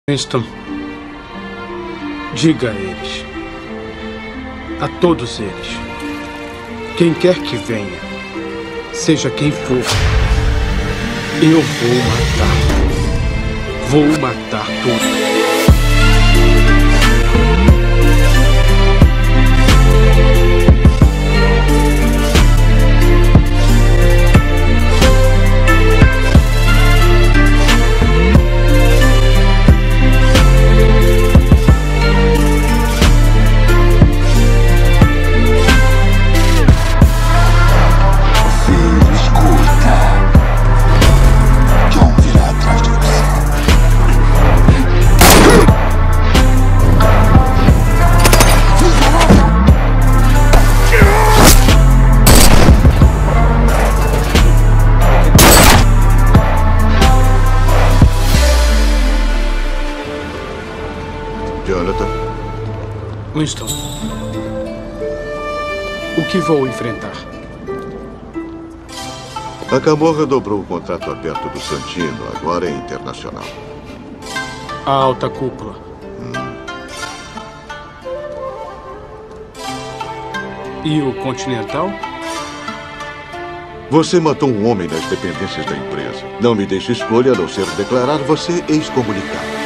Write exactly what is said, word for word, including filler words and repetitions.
Winston, diga a eles, a todos eles, quem quer que venha, seja quem for, eu vou matar. Vou matar todos. Jonathan? Winston, o que vou enfrentar? A Camorra dobrou o contrato aberto do Santino, agora é internacional. A alta cúpula. Hum. E o Continental? Você matou um homem nas dependências da empresa. Não me deixe escolha a não ser declarar você excomunicado.